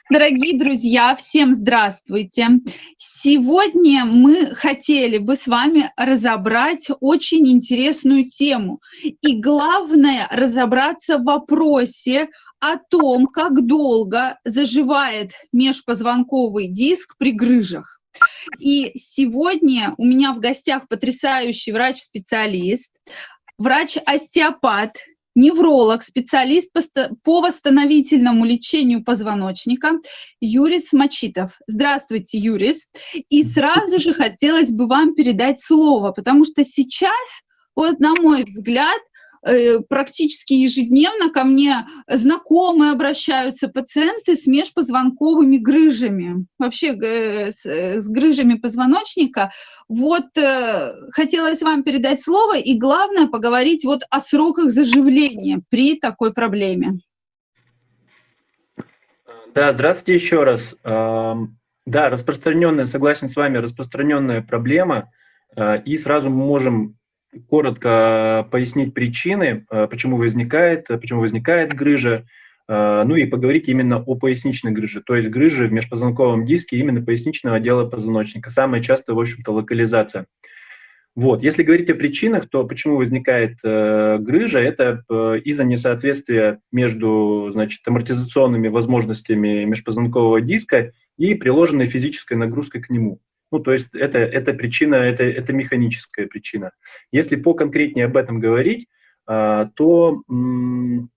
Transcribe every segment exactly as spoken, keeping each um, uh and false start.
Дорогие друзья, всем здравствуйте! Сегодня мы хотели бы с вами разобрать очень интересную тему. И главное, разобраться в вопросе о том, как долго заживает межпозвонковый диск при грыжах. И сегодня у меня в гостях потрясающий врач-специалист, врач-остеопат, невролог, специалист по восстановительному лечению позвоночника Юрис Мачитов. Здравствуйте, Юрис. И сразу же хотелось бы вам передать слово, потому что сейчас, вот на мой взгляд, практически ежедневно ко мне знакомые обращаются, пациенты с межпозвонковыми грыжами, вообще с, с грыжами позвоночника. Вот хотелось вам передать слово и, главное, поговорить вот о сроках заживления при такой проблеме. Да, здравствуйте еще раз. Да, распространенная, согласен с вами, распространенная проблема, и сразу мы можем коротко пояснить причины, почему возникает, почему возникает грыжа, ну и поговорить именно о поясничной грыже, то есть грыжи в межпозвонковом диске именно поясничного отдела позвоночника. Самая частая, в общем-то, локализация. Вот. Если говорить о причинах, то почему возникает э, грыжа, это э, из-за несоответствия между, значит, амортизационными возможностями межпозвонкового диска и приложенной физической нагрузкой к нему. Ну, то есть это, это причина, это, это механическая причина. Если поконкретнее об этом говорить, э, то м,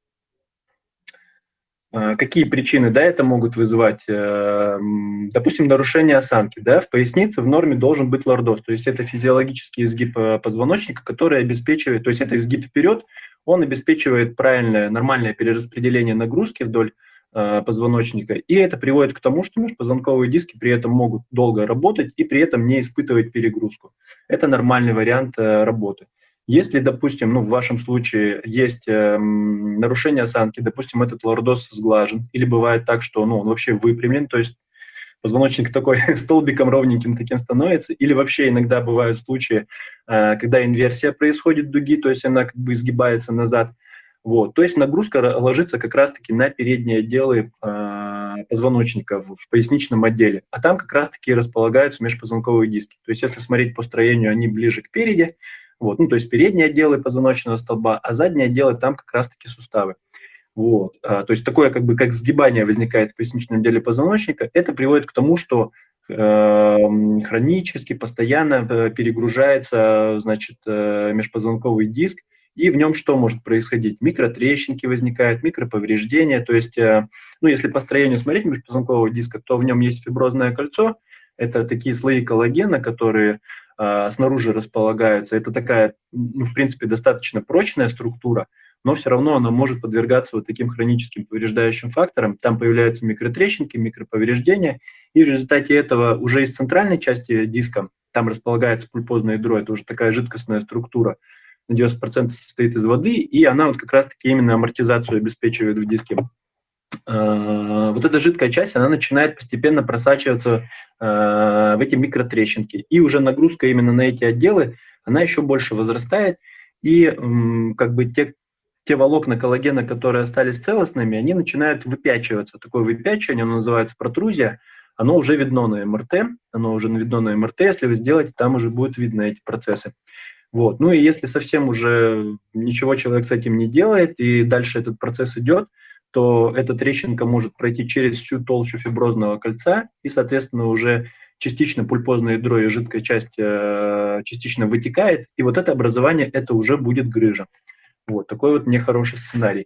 э, какие причины, да, это могут вызывать? Э, допустим, нарушение осанки, да, в пояснице в норме должен быть лордоз, то есть это физиологический изгиб позвоночника, который обеспечивает, то есть это изгиб вперед, он обеспечивает правильное, нормальное перераспределение нагрузки вдоль э, позвоночника, и это приводит к тому, что межпозвонковые диски при этом могут долго работать и при этом не испытывать перегрузку. Это нормальный вариант э, работы. Если, допустим, ну, в вашем случае есть э, нарушение осанки, допустим, этот лордоз сглажен, или бывает так, что ну, он вообще выпрямлен, то есть позвоночник такой столбиком ровненьким таким становится, или вообще иногда бывают случаи, э, когда инверсия происходит дуги, то есть она как бы изгибается назад. Вот. То есть нагрузка ложится как раз-таки на передние отделы э, позвоночника в, в поясничном отделе, а там как раз-таки располагаются межпозвонковые диски. То есть если смотреть по строению, они ближе к переди, вот, ну, то есть передние отделы позвоночного столба, а задние отделы там как раз-таки суставы. Вот, а, то есть такое как бы как сгибание возникает в поясничном отделе позвоночника. Это приводит к тому, что э, хронически, постоянно перегружается, значит, э, межпозвонковый диск, и в нем что может происходить? Микротрещинки возникают, микроповреждения. То есть, э, ну, если по строению смотреть межпозвонкового диска, то в нем есть фиброзное кольцо. Это такие слои коллагена, которые э, снаружи располагаются. Это такая, ну, в принципе, достаточно прочная структура, но все равно она может подвергаться вот таким хроническим повреждающим факторам. Там появляются микротрещинки, микроповреждения, и в результате этого уже из центральной части диска, там располагается пульпозное ядро, это уже такая жидкостная структура, на девяносто процентов состоит из воды, и она вот как раз-таки именно амортизацию обеспечивает в диске. Вот эта жидкая часть, она начинает постепенно просачиваться в эти микротрещинки, и уже нагрузка именно на эти отделы, она еще больше возрастает, и как бы те, те волокна коллагена, которые остались целостными, они начинают выпячиваться. Такое выпячивание, оно называется протрузия, оно уже видно на эм эр тэ, оно уже видно на эм эр тэ, если вы сделаете, там уже будет видно эти процессы. Вот. Ну и если совсем уже ничего человек с этим не делает, и дальше этот процесс идет, то эта трещинка может пройти через всю толщу фиброзного кольца, и, соответственно, уже частично пульпозное ядро и жидкая часть э, частично вытекает, и вот это образование, это уже будет грыжа. Вот, такой вот нехороший сценарий.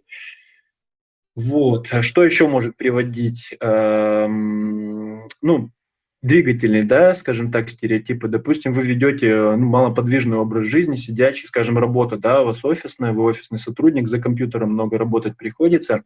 Вот, что еще может приводить? Эм, ну, двигательные, да, скажем так, стереотипы. Допустим, вы ведете ну, малоподвижный образ жизни, сидячий, скажем, работа, да, у вас офисная, вы офисный сотрудник, за компьютером много работать приходится,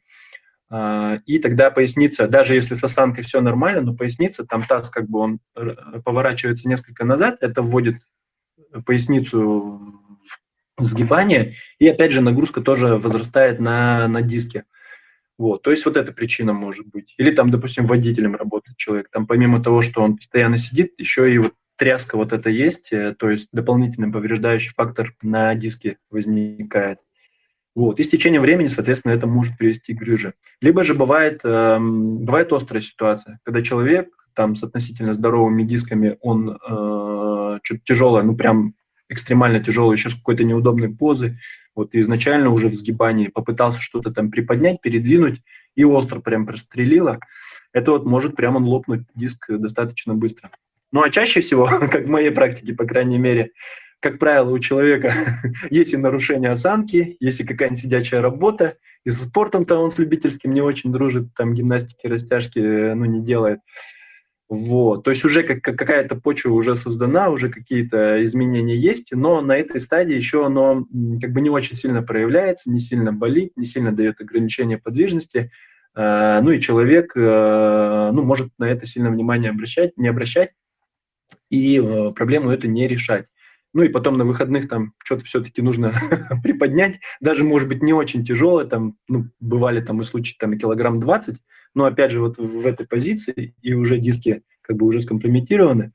и тогда поясница, даже если с осанкой все нормально, но поясница, там таз как бы он поворачивается несколько назад, это вводит поясницу в сгибание, и опять же нагрузка тоже возрастает на, на диске. Вот, то есть вот эта причина может быть. Или там, допустим, водителем работает человек. Там помимо того, что он постоянно сидит, еще и вот тряска вот это есть, то есть дополнительный повреждающий фактор на диске возникает. Вот. И с течением времени, соответственно, это может привести к грыже. Либо же бывает, э, бывает острая ситуация, когда человек там с относительно здоровыми дисками, он э, что-то тяжелое, ну прям экстремально тяжелое, еще с какой-то неудобной позы, вот и изначально уже в сгибании попытался что-то там приподнять, передвинуть, и остро прям прострелило, это вот может прямо лопнуть диск достаточно быстро. Ну а чаще всего, как в моей практике, по крайней мере, как правило, у человека есть и нарушение осанки, есть и какая-нибудь сидячая работа, и со спортом-то он с любительским не очень дружит, там гимнастики, растяжки, ну, не делает. Вот. То есть уже как, как какая-то почва уже создана, уже какие-то изменения есть, но на этой стадии еще оно как бы не очень сильно проявляется, не сильно болит, не сильно дает ограничения подвижности. Э, ну и человек э, ну, может на это сильно внимание обращать, не обращать, и э, проблему эту не решать. Ну и потом на выходных там что-то все-таки нужно приподнять, даже, может быть, не очень тяжелое, там, ну, бывали там и случаи, там, и килограмм двадцать, но опять же вот в этой позиции и уже диски как бы уже скомпрометированы.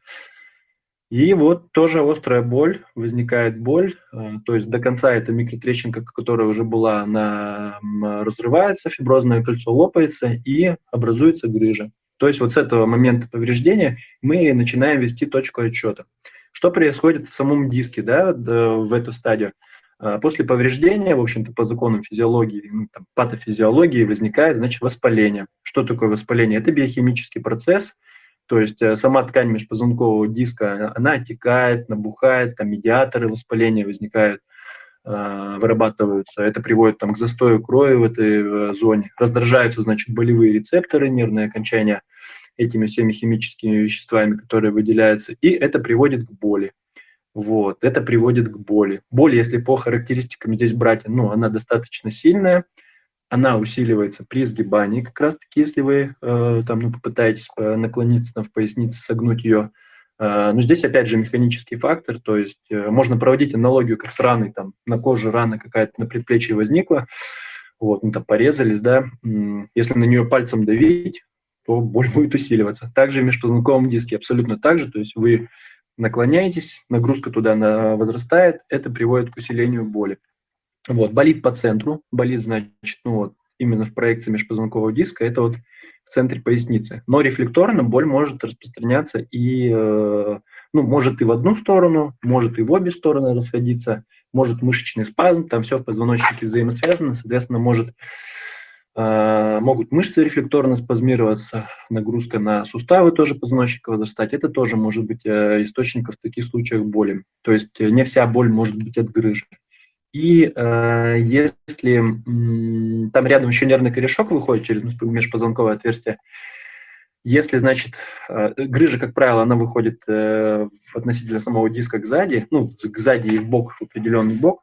И вот тоже острая боль, возникает боль, э, то есть до конца эта микротрещинка, которая уже была, она м, разрывается, фиброзное кольцо лопается и образуется грыжа. То есть вот с этого момента повреждения мы начинаем вести точку отсчета. Что происходит в самом диске, да, в эту стадию? После повреждения, в общем-то, по законам физиологии, ну, там, патофизиологии возникает, значит, воспаление. Что такое воспаление? Это биохимический процесс, то есть сама ткань межпозвонкового диска, она отекает, набухает, там медиаторы воспаления возникают, вырабатываются. Это приводит там, к застою крови в этой зоне. Раздражаются, значит, болевые рецепторы, нервные окончания этими всеми химическими веществами, которые выделяются, и это приводит к боли. Вот, это приводит к боли. Боль, если по характеристикам здесь брать, ну, она достаточно сильная, она усиливается при сгибании, как раз-таки, если вы э, там, ну, попытаетесь наклониться там, в пояснице, согнуть ее. Э, но здесь, опять же, механический фактор, то есть э, можно проводить аналогию как с раной, там, на коже рана какая-то на предплечье возникла, вот, ну, там, порезались, да, если на нее пальцем давить, то боль будет усиливаться. Также в межпозвонковом диске абсолютно так же, то есть вы наклоняетесь, нагрузка туда возрастает, это приводит к усилению боли. Вот, болит по центру, болит, значит, ну вот, именно в проекции межпозвонкового диска, это вот в центре поясницы. Но рефлекторно боль может распространяться и, э, ну, может и в одну сторону, может и в обе стороны расходиться, может мышечный спазм, там все в позвоночнике взаимосвязано, соответственно, может могут мышцы рефлекторно спазмироваться, нагрузка на суставы тоже позвоночника возрастать. Это тоже может быть источником в таких случаях боли. То есть не вся боль может быть от грыжи. И э, если м, там рядом еще нервный корешок выходит через межпозвонковое отверстие, если, значит, э, грыжа, как правило, она выходит э, относительно самого диска к сзади, ну, к сзади и в бок, в определенный бок,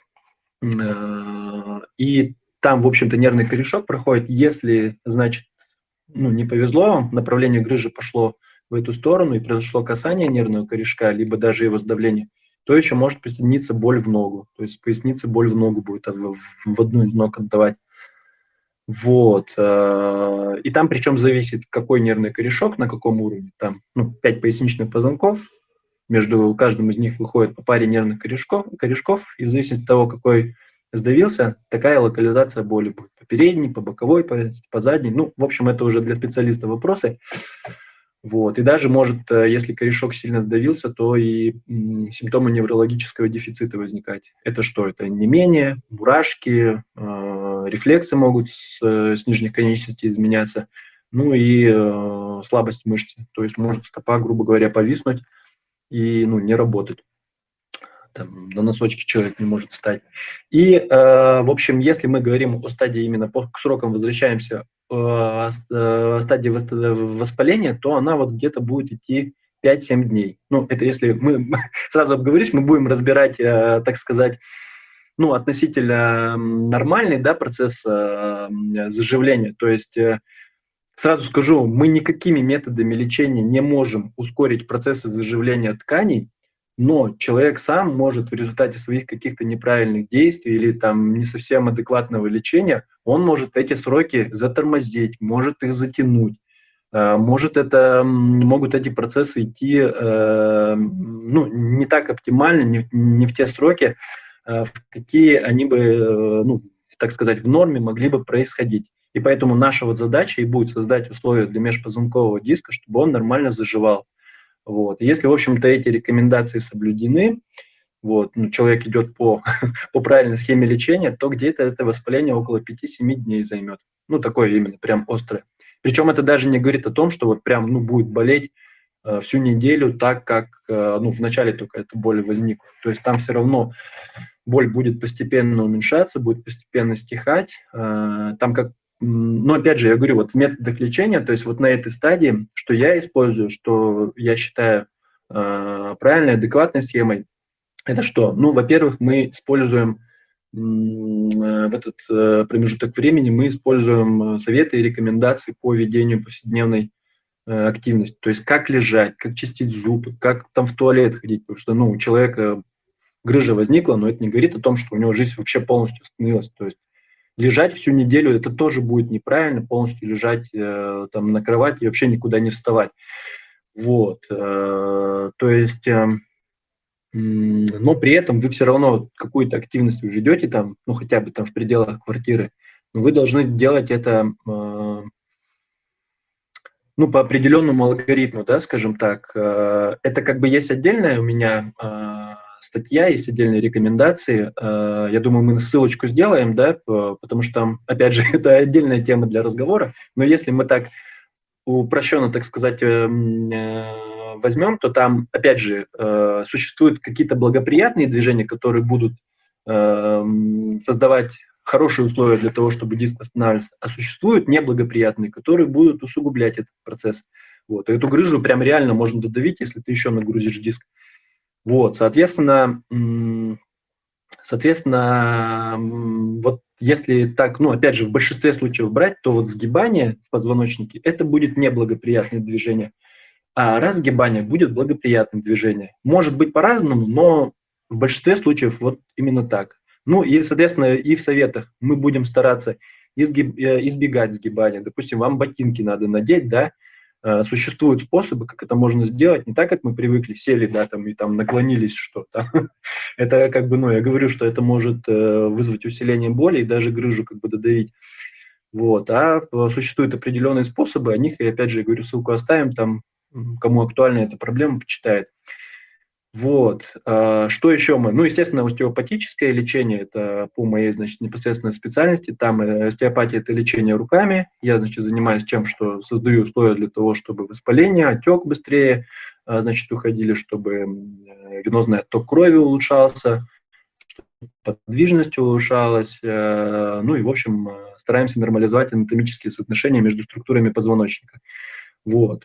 э, и там, в общем-то, нервный корешок проходит. Если, значит, ну, не повезло вам, направление грыжи пошло в эту сторону и произошло касание нервного корешка, либо даже его сдавление, то еще может присоединиться боль в ногу. То есть поясница боль в ногу будет в, в одну из ног отдавать. Вот. И там причем зависит, какой нервный корешок, на каком уровне. Там ну, пять поясничных позвонков, между каждым из них выходит по паре нервных корешков, корешков и зависит от того, какой сдавился, такая локализация боли будет. По передней, по боковой, по, по задней. Ну, в общем, это уже для специалиста вопросы. Вот. И даже может, если корешок сильно сдавился, то и м, симптомы неврологического дефицита возникать. Это что? Это онемение, мурашки, э, рефлексы могут с, с нижних конечностей изменяться, ну и э, слабость мышцы. То есть может стопа, грубо говоря, повиснуть и ну, не работать. Там, на носочки человек не может встать. И, э, в общем, если мы говорим о стадии именно по, к срокам возвращаемся, э, э, стадии воспаления, то она вот где-то будет идти пять-семь дней. Ну, это если мы сразу обговорились, мы будем разбирать, э, так сказать, ну, относительно нормальный, да, процесс э, заживления. То есть э, сразу скажу, мы никакими методами лечения не можем ускорить процессы заживления тканей, но человек сам может в результате своих каких-то неправильных действий или там не совсем адекватного лечения, он может эти сроки затормозить, может их затянуть. Может это, могут эти процессы идти ну, не так оптимально, не, не в те сроки, в какие они бы ну, так сказать, в норме могли бы происходить. И поэтому наша вот задача и будет создать условия для межпозвонкового диска, чтобы он нормально заживал. Вот. И если, в общем-то, эти рекомендации соблюдены, вот, ну, человек идет по, по правильной схеме лечения, то где-то это воспаление около пяти-семи дней займет. Ну, такое именно, прям острое. Причем это даже не говорит о том, что вот прям, ну, будет болеть э, всю неделю так, как, э, ну, вначале только эта боль возникла. То есть там все равно боль будет постепенно уменьшаться, будет постепенно стихать. Э, там как, но опять же, я говорю, вот в методах лечения, то есть вот на этой стадии, что я использую, что я считаю э, правильной, адекватной схемой, это что? Ну, во-первых, мы используем в этот промежуток времени, мы используем советы и рекомендации по ведению повседневной активности. То есть как лежать, как чистить зубы, как там в туалет ходить. Потому что, ну, у человека грыжа возникла, но это не говорит о том, что у него жизнь вообще полностью остановилась. То есть лежать всю неделю, это тоже будет неправильно, полностью лежать э, там на кровати и вообще никуда не вставать. Вот. Э, то есть... Э, но при этом вы все равно какую-то активность вы ведете там, ну, хотя бы там в пределах квартиры, но вы должны делать это, э, ну, по определенному алгоритму, да, скажем так. Э, это как бы есть отдельная у меня э, статья, есть отдельные рекомендации. Э, я думаю, мы ссылочку сделаем, да, потому что там, опять же, это отдельная тема для разговора, но если мы так упрощенно, так сказать, э, э, возьмем, то там, опять же, э, существуют какие-то благоприятные движения, которые будут э, создавать хорошие условия для того, чтобы диск восстанавливался, а существуют неблагоприятные, которые будут усугублять этот процесс. Вот. И эту грыжу прям реально можно додавить, если ты еще нагрузишь диск. Вот, соответственно, соответственно, вот если так, ну, опять же, в большинстве случаев брать, то вот сгибание в позвоночнике – это будет неблагоприятное движение, а разгибание будет благоприятным движением. Может быть по-разному, но в большинстве случаев вот именно так. Ну и, соответственно, и в советах мы будем стараться изгиб, избегать сгибания. Допустим, вам ботинки надо надеть, да, существуют способы, как это можно сделать, не так, как мы привыкли, сели, да, там, и там наклонились что-то. Это как бы, ну, я говорю, что это может вызвать усиление боли и даже грыжу как бы додавить. Вот, а существуют определенные способы, о них, и опять же, я говорю, ссылку оставим, там, кому актуальна эта проблема, почитает. Вот, что еще мы? Ну, естественно, остеопатическое лечение, это по моей, значит, непосредственной специальности, там остеопатия – это лечение руками, я, значит, занимаюсь тем, что создаю условия для того, чтобы воспаление, отек быстрее, значит, уходили, чтобы венозный отток крови улучшался, чтобы подвижность улучшалась, ну и, в общем, стараемся нормализовать анатомические соотношения между структурами позвоночника. Вот.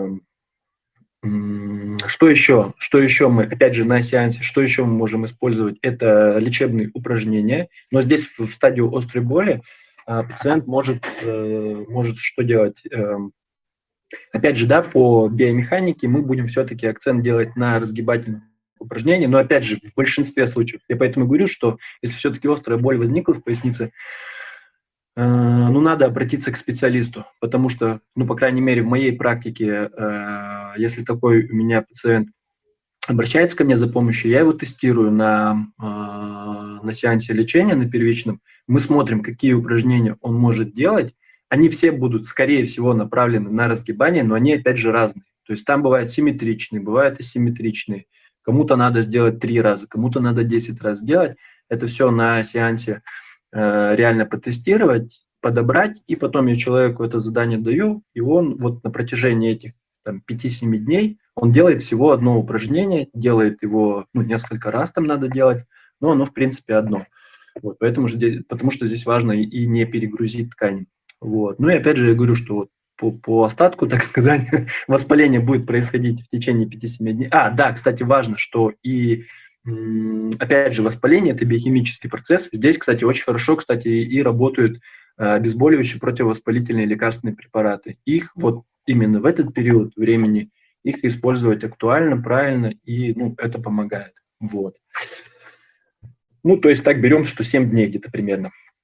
Что еще? Что еще мы, опять же, на сеансе, что еще мы можем использовать? Это лечебные упражнения. Но здесь в, в стадию острой боли а, пациент может, э, может что делать? Э, опять же, да, по биомеханике мы будем все-таки акцент делать на разгибательных упражнениях, но опять же, в большинстве случаев. Я поэтому говорю, что если все-таки острая боль возникла в пояснице, ну, надо обратиться к специалисту, потому что, ну, по крайней мере, в моей практике, э, если такой у меня пациент обращается ко мне за помощью, я его тестирую на, э, на сеансе лечения, на первичном. Мы смотрим, какие упражнения он может делать. Они все будут, скорее всего, направлены на разгибание, но они, опять же, разные. То есть там бывают симметричные, бывают асимметричные. Кому-то надо сделать три раза, кому-то надо десять раз сделать. Это все на сеансе реально потестировать, подобрать, и потом я человеку это задание даю, и он вот на протяжении этих там, пяти-семи дней он делает всего одно упражнение, делает его, ну, несколько раз там надо делать, но оно, в принципе, одно. Вот, поэтому же здесь, потому что здесь важно и, и не перегрузить ткань. Вот. Ну и опять же я говорю, что вот по, по остатку, так сказать, воспаление будет происходить в течение пяти-семи дней. А, да, кстати, важно, что и опять же, воспаление – это биохимический процесс. Здесь, кстати, очень хорошо, кстати, и работают обезболивающие противовоспалительные лекарственные препараты. Их вот именно в этот период времени их использовать актуально, правильно, и, ну, это помогает. Вот. Ну, то есть так берем, что семь дней где-то примерно.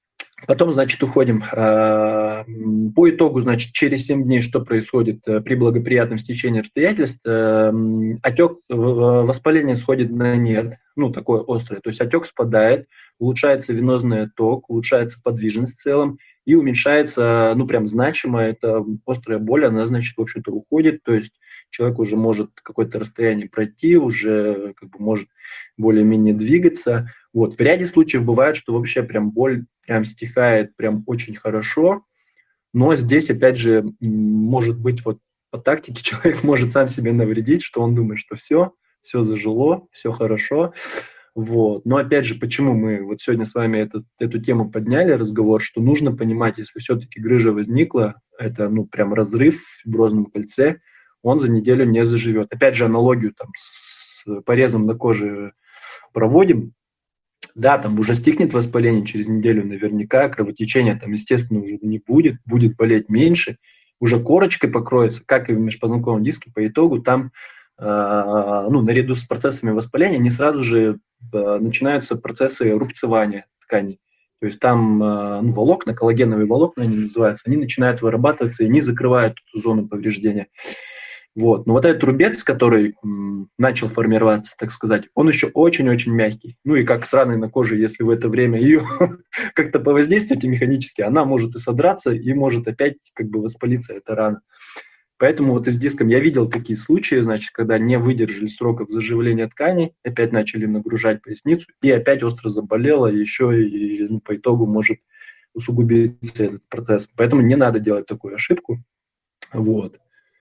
Потом, значит, уходим. По итогу, значит, через семь дней что происходит при благоприятном стечении обстоятельств? Отек, воспаление сходит на нет, ну, такое острое. То есть отек спадает, улучшается венозный отток, улучшается подвижность в целом и уменьшается, ну, прям значимо, это острая боль, она, значит, в общем-то, уходит. То есть человек уже может какое-то расстояние пройти, уже как бы может более-менее двигаться. Вот. В ряде случаев бывает, что вообще прям боль прям стихает прям очень хорошо, но здесь, опять же, может быть, вот по тактике человек может сам себе навредить, что он думает, что все, все зажило, все хорошо. Вот. Но опять же, почему мы вот сегодня с вами эту, эту тему подняли, разговор, что нужно понимать, если все-таки грыжа возникла, это ну прям разрыв в фиброзном кольце, он за неделю не заживет. Опять же, аналогию там с порезом на коже проводим. Да, там уже стихнет воспаление через неделю наверняка, кровотечения там, естественно, уже не будет, будет болеть меньше, уже корочкой покроется, как и в межпозвонковом диске, по итогу там, э, ну, наряду с процессами воспаления, не сразу же э, начинаются процессы рубцевания тканей. То есть там э, ну, волокна, коллагеновые волокна они называются, они начинают вырабатываться и не закрывают эту зону повреждения. Вот. Но вот этот рубец, который м, начал формироваться, так сказать, он еще очень-очень мягкий. Ну и как с раной на коже, если в это время ее как-то повоздействовать механически, она может и содраться, и может опять как бы воспалиться эта рана. Поэтому вот и с диском я видел такие случаи, значит, когда не выдержали сроков заживления тканей, опять начали нагружать поясницу, и опять остро заболело, еще и ну, по итогу может усугубиться этот процесс. Поэтому не надо делать такую ошибку. Вот.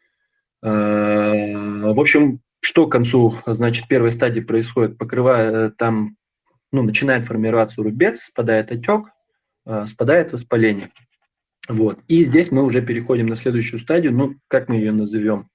В общем, что к концу, значит, первой стадии происходит? Покрывая там, ну, начинает формироваться рубец, спадает отек, спадает воспаление. Вот. И здесь мы уже переходим на следующую стадию. Ну, как мы ее назовем?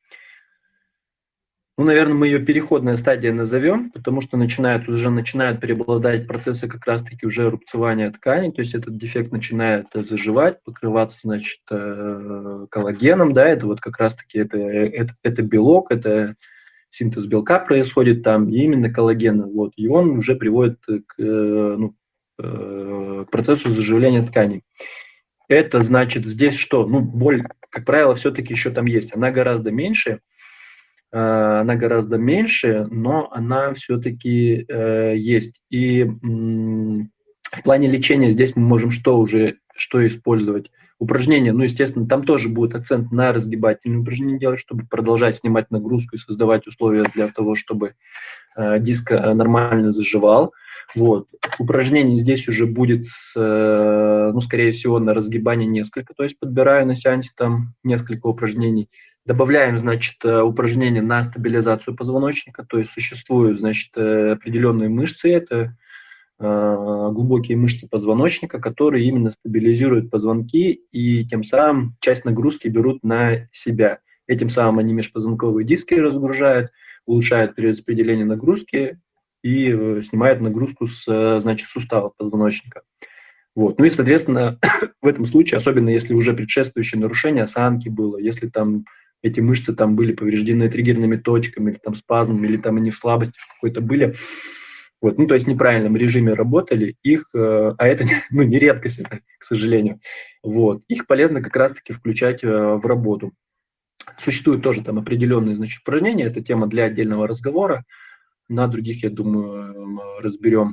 Ну, наверное, мы ее переходная стадия назовем, потому что начинают, уже начинают преобладать процессы как раз-таки уже рубцевания тканей, то есть этот дефект начинает заживать, покрываться, значит, коллагеном, да, это вот как раз-таки это, это, это белок, это синтез белка происходит там, и именно коллагена, вот, и он уже приводит к, ну, к процессу заживления тканей. Это значит здесь что? Ну, боль, как правило, все-таки еще там есть, она гораздо меньше, она гораздо меньше, но она все-таки э, есть. И м, в плане лечения здесь мы можем что уже, что использовать? Упражнения, ну, естественно, там тоже будет акцент на разгибательные упражнения делать, чтобы продолжать снимать нагрузку и создавать условия для того, чтобы э, диск нормально заживал. Вот. Упражнений здесь уже будет, с, э, ну, скорее всего, на разгибание несколько, то есть подбираю на сеансе там несколько упражнений. Добавляем, значит, упражнения на стабилизацию позвоночника, то есть существуют, значит, определенные мышцы, это глубокие мышцы позвоночника, которые именно стабилизируют позвонки и тем самым часть нагрузки берут на себя. Этим самым они межпозвонковые диски разгружают, улучшают перераспределение нагрузки и снимают нагрузку с, значит, сустава позвоночника. Вот. Ну и, соответственно, в этом случае, особенно если уже предшествующее нарушение осанки было, если там эти мышцы там были повреждены триггерными точками, или там спазмом, или там они в слабости в какой-то были, вот, ну, то есть в неправильном режиме работали, их, а это, ну, не редкость, это, к сожалению, вот, их полезно как раз-таки включать в работу. Существуют тоже там определенные, значит, упражнения, это тема для отдельного разговора, на других, я думаю, разберем,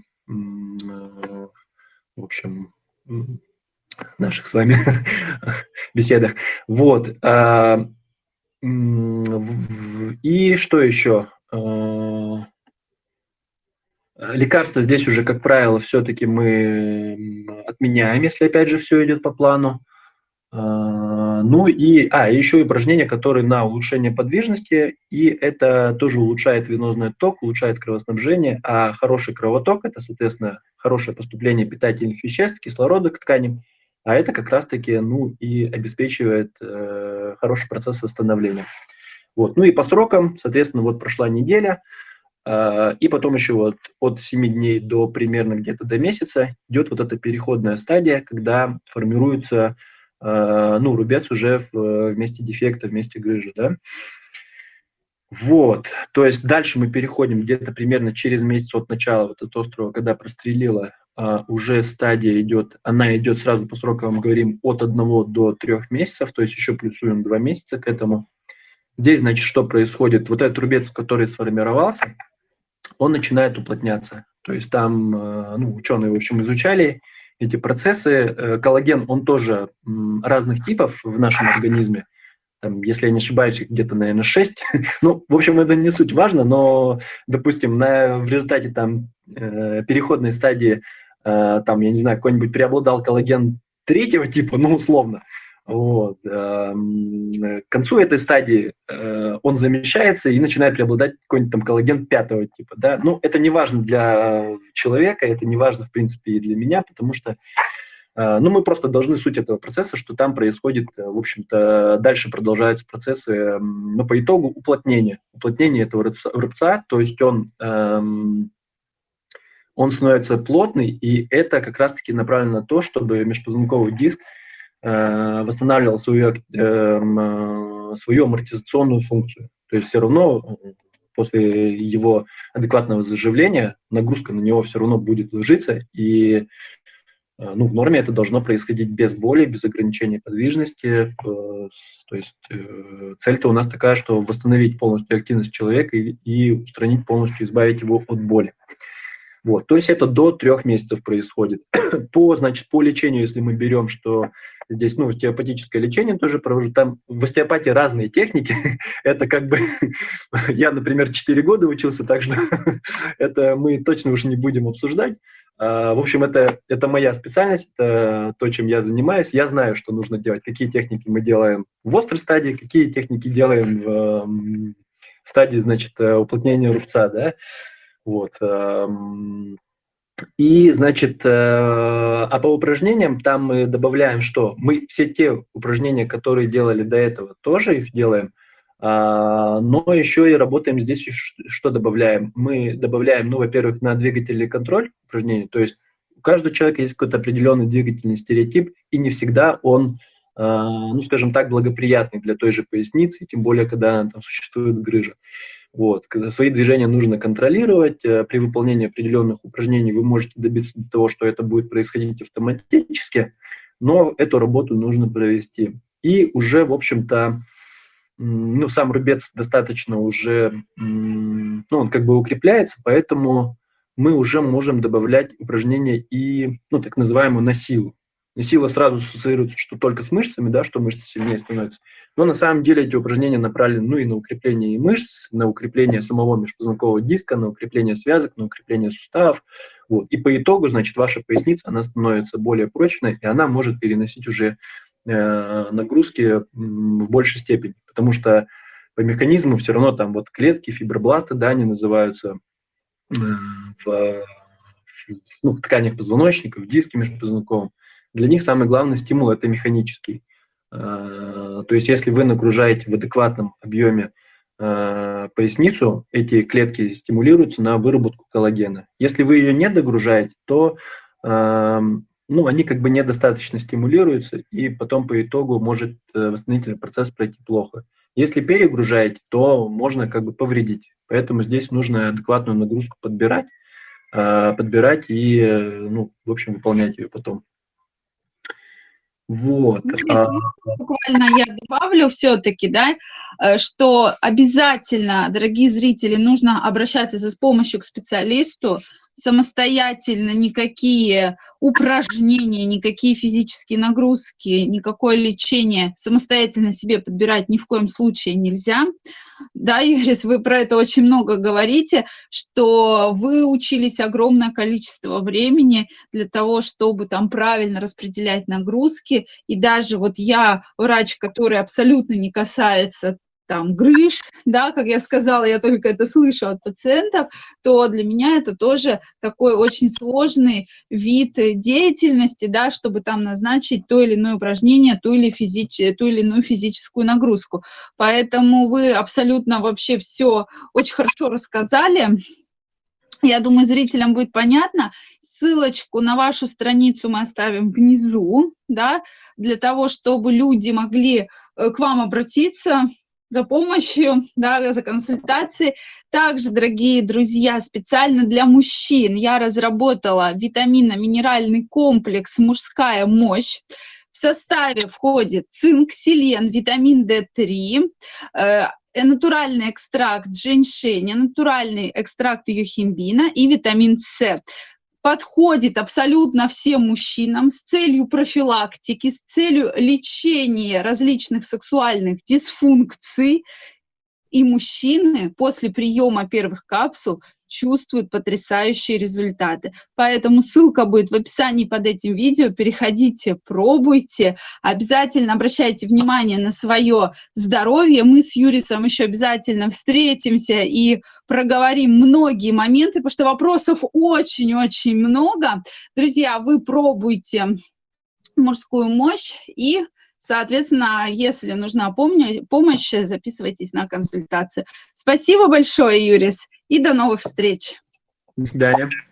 в общем, наших с вами беседах. Вот. И что еще? Лекарства здесь уже, как правило, все-таки мы отменяем, если, опять же, все идет по плану. Ну и, а, еще и упражнения, которые на улучшение подвижности, и это тоже улучшает венозный отток, улучшает кровоснабжение, а хороший кровоток – это, соответственно, хорошее поступление питательных веществ, кислорода к тканям, а это как раз-таки, ну, и обеспечивает э, хороший процесс восстановления. Вот. Ну и по срокам, соответственно, вот прошла неделя, э, и потом еще вот от семи дней до примерно где-то до месяца идет вот эта переходная стадия, когда формируется ну, рубец уже в, в месте дефекта, в месте грыжи, да. Вот, то есть дальше мы переходим где-то примерно через месяц от начала вот от острова, когда прострелило, а, уже стадия идет, она идет сразу по срокам, говорим, от одного до трех месяцев, то есть еще плюсуем два месяца к этому. Здесь, значит, что происходит? Вот этот рубец, который сформировался, он начинает уплотняться. То есть там ну, ученые, в общем, изучали эти процессы. Коллаген, он тоже разных типов в нашем организме. Там, если я не ошибаюсь, где-то, наверное, шесть. Ну, в общем, это не суть важно, но, допустим, на, в результате там э, переходной стадии, э, там, я не знаю, какой-нибудь преобладал коллаген третьего типа, ну, условно, вот, э, к концу этой стадии э, он замещается и начинает преобладать какой-нибудь там коллаген пятого типа, да. Ну, это не важно для человека, это не важно, в принципе, и для меня, потому что ну, мы просто должны суть этого процесса, что там происходит, в общем-то, дальше продолжаются процессы, но по итогу уплотнения. Уплотнение этого рубца, то есть он, эм, он становится плотный, и это как раз-таки направлено на то, чтобы межпозвонковый диск э, восстанавливал свою, э, свою амортизационную функцию. То есть все равно после его адекватного заживления нагрузка на него все равно будет ложиться, и ну, в норме это должно происходить без боли, без ограничения подвижности. То есть цель-то у нас такая, что восстановить полностью активность человека и, и устранить полностью, избавить его от боли. Вот. То есть это до трех месяцев происходит. По, значит, по лечению, если мы берем, что здесь, ну, остеопатическое лечение тоже провожу, там в остеопатии разные техники. Это как бы, я, например, четыре года учился, так что это мы точно уже не будем обсуждать. В общем, это, это моя специальность, это то, чем я занимаюсь. Я знаю, что нужно делать, какие техники мы делаем в острой стадии, какие техники делаем в стадии, значит, уплотнения рубца, да. Вот. И, значит, а по упражнениям там мы добавляем что? Мы все те упражнения, которые делали до этого, тоже их делаем, но еще и работаем здесь, что добавляем? Мы добавляем, ну, во-первых, на двигательный контроль упражнений, то есть у каждого человека есть какой-то определенный двигательный стереотип, и не всегда он, ну, скажем так, благоприятный для той же поясницы, тем более, когда там существует грыжа. Вот. Когда свои движения нужно контролировать, при выполнении определенных упражнений вы можете добиться того, что это будет происходить автоматически, но эту работу нужно провести. И уже, в общем-то, ну, сам рубец достаточно уже, ну, он как бы укрепляется, поэтому мы уже можем добавлять упражнения и, ну, так называемую на силу. На сила сразу ассоциируется, что только с мышцами, да, что мышцы сильнее становятся. Но на самом деле эти упражнения направлены, ну, и на укрепление и мышц, на укрепление самого межпозвонкового диска, на укрепление связок, на укрепление суставов. Вот. И по итогу, значит, ваша поясница, она становится более прочной, и она может переносить уже э, нагрузки в большей степени. Потому что по механизму все равно там вот клетки, фибробласты, да, они называются э, в, в, ну, в тканях позвоночника, в диске межпозвонковом. Для них самый главный стимул – это механический. То есть если вы нагружаете в адекватном объеме поясницу, эти клетки стимулируются на выработку коллагена. Если вы ее не догружаете, то ну, они как бы недостаточно стимулируются, и потом по итогу может восстановительный процесс пройти плохо. Если перегружаете, то можно как бы повредить. Поэтому здесь нужно адекватную нагрузку подбирать, подбирать и, ну, в общем, выполнять ее потом. Вот. Буквально я добавлю все-таки, да, что обязательно, дорогие зрители, нужно обращаться за помощью к специалисту. Самостоятельно никакие упражнения, никакие физические нагрузки, никакое лечение самостоятельно себе подбирать ни в коем случае нельзя. Да, Юрис, вы про это очень много говорите, что вы учились огромное количество времени для того, чтобы там правильно распределять нагрузки. И даже вот я, врач, который абсолютно не касается там грыж, да, как я сказала, я только это слышу от пациентов, то для меня это тоже такой очень сложный вид деятельности, да, чтобы там назначить то или иное упражнение, ту или, физич... ту или иную физическую нагрузку. Поэтому вы абсолютно вообще все очень хорошо рассказали. Я думаю, зрителям будет понятно. Ссылочку на вашу страницу мы оставим внизу, да, для того, чтобы люди могли к вам обратиться, за помощью, да, за консультацией. Также, дорогие друзья, специально для мужчин я разработала витаминно-минеральный комплекс «Мужская мощь». В составе входит цинк, селен, витамин дэ три, э, натуральный экстракт женьшеня, натуральный экстракт йохимбина и витамин С. Подходит абсолютно всем мужчинам с целью профилактики, с целью лечения различных сексуальных дисфункций. И мужчины после приема первых капсул чувствуют потрясающие результаты. Поэтому ссылка будет в описании под этим видео. Переходите, пробуйте. Обязательно обращайте внимание на свое здоровье. Мы с Юрисом еще обязательно встретимся и проговорим многие моменты, потому что вопросов очень-очень много. Друзья, вы пробуйте мужскую мощь и, соответственно, если нужна помощь, записывайтесь на консультацию. Спасибо большое, Юрис, и до новых встреч. До свидания.